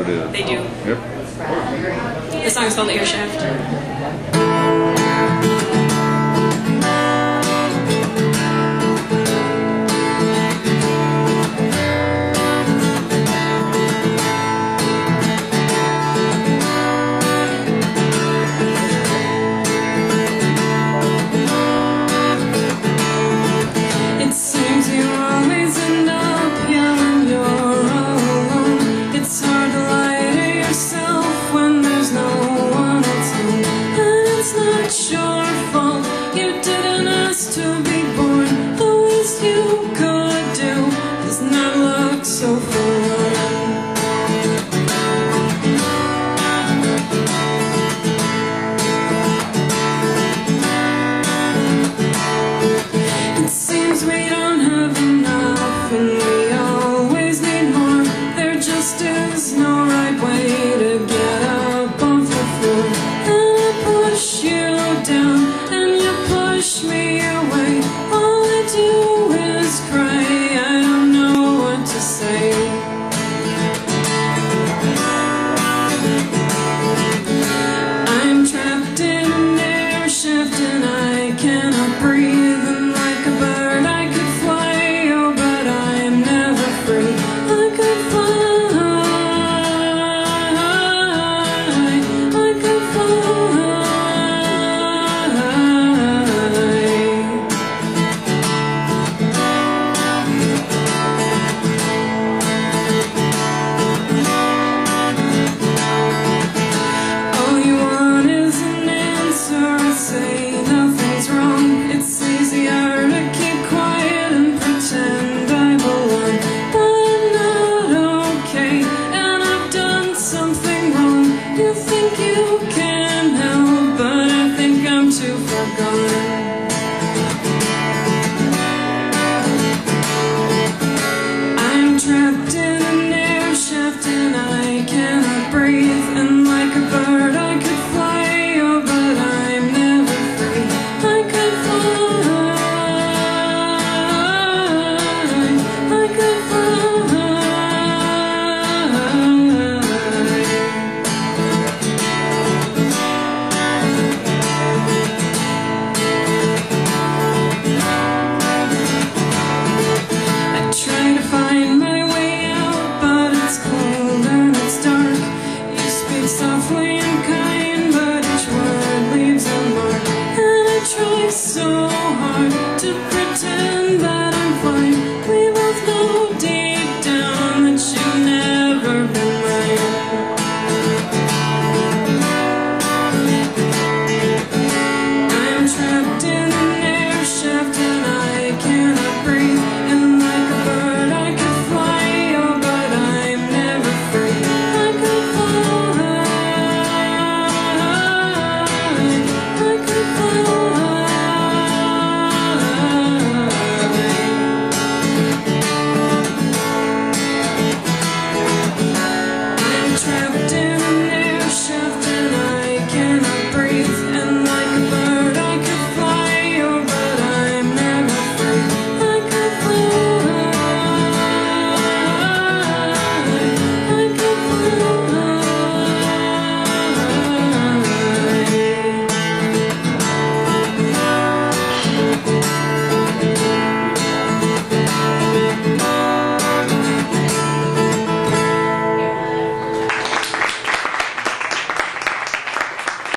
it is. They do. Yep. The song's called Air Shaft. To be born, the least you could do is not look so foreign. It seems we don't have enough and we always need more. There just is no right way to get up off the floor. And I push you down and you push me away. All I do is cry, I don't know what to say. I'm trapped in an air shaft and I cannot breathe. And like a bird I could fly, oh, but I am never free. I could fly, I could fly. Say nothing's wrong. It's easier to keep quiet and pretend I belong. But I'm not okay, and I've done something wrong. You think you can help, but I think I'm too far gone.